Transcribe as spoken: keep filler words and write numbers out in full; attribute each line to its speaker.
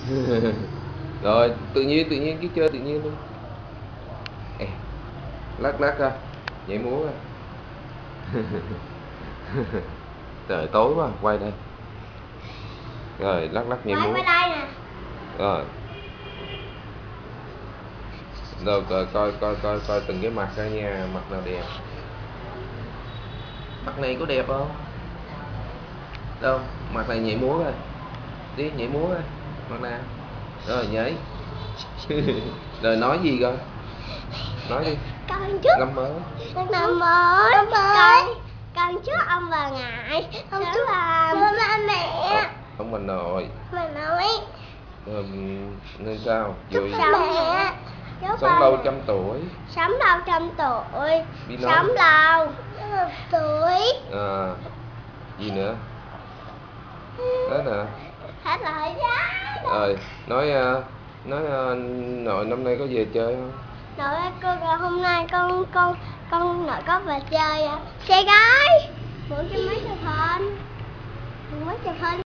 Speaker 1: Rồi tự nhiên tự nhiên cứ chơi tự nhiên luôn. Ê, lắc lắc ra, nhảy múa ra. Trời tối quá, quay đây. Rồi lắc lắc nhảy múa.
Speaker 2: Quay đây nè.
Speaker 1: Rồi. Rồi coi coi coi coi coi từng cái mặt ra nha, mặt nào đẹp. Mặt này có đẹp không? Đâu, mặt này nhảy múa rồi. Đi nhảy múa rồi. Mặt nào? Rồi nhảy. Rồi nói gì coi? Nói đi.
Speaker 2: Con chúc
Speaker 1: Năm mới.
Speaker 2: năm mới. Năm mới. Con chúc ông bà ngoại. Con chúc bà ba mẹ.
Speaker 1: Ông bà nội.
Speaker 2: Bà nội.
Speaker 1: Rồi nên sao? Vui.
Speaker 2: Mẹ.
Speaker 1: Sống lâu trăm tuổi.
Speaker 2: Sống lâu trăm tuổi.
Speaker 1: Đi
Speaker 2: Sống lâu tuổi.
Speaker 1: À, gì nữa? Hết nè.
Speaker 2: Hết rồi đó.
Speaker 1: Rồi nói nói nội năm nay có về chơi không?
Speaker 2: Nội con hôm nay con con con nội có về chơi à. Chơi gái. Muốn cho mấy chụp hình. Muốn chụp hình.